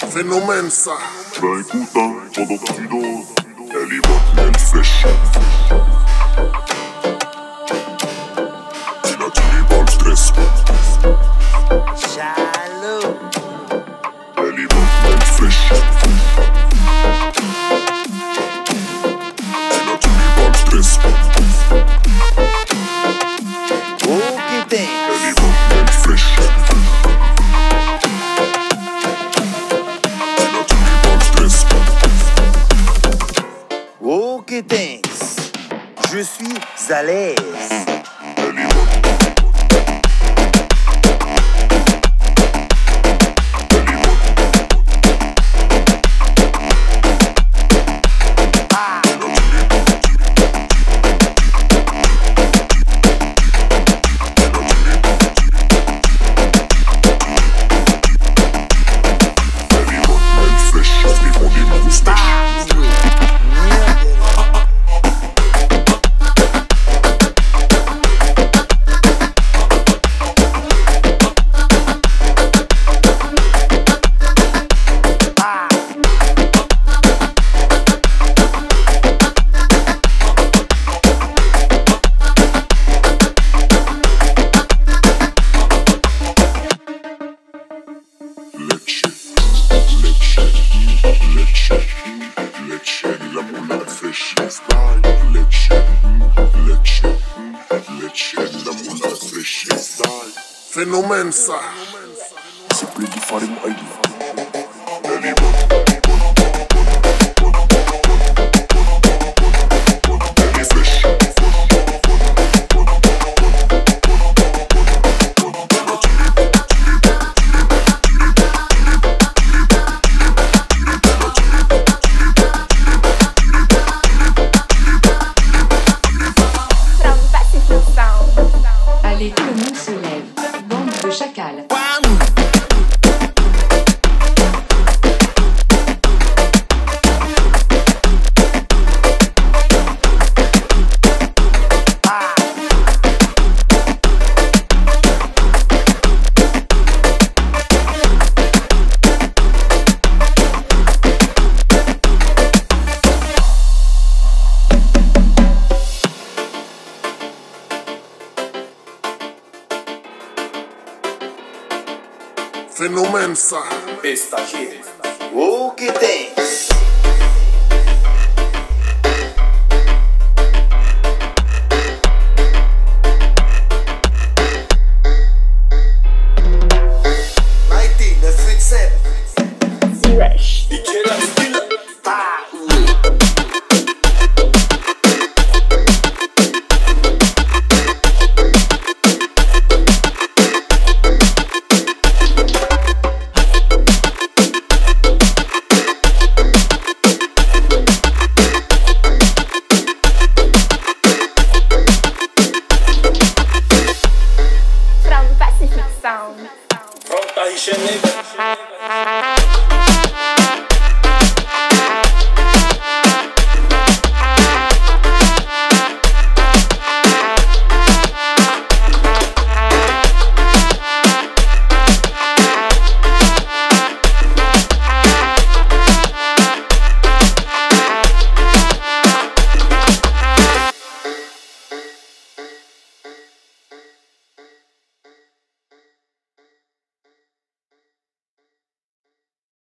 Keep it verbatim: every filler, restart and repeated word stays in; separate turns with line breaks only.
Phénomène ça.
Ben écoute, hein, pendant que tu doses, elle y va, elle sèche. Il a tiré par le stress.
Jaloux.
Elle y va, elle sèche. Il a tiré par le stress.
Ok, t'es.
Elle y va, elle sèche.
Ok, thanks. Je suis à l'aise.
Phénomène ça.
C'est plus du fare mo aidi.
Allez, tout le monde se lève. Bande de chacals.
Phénomène ça.
Ok, thanks.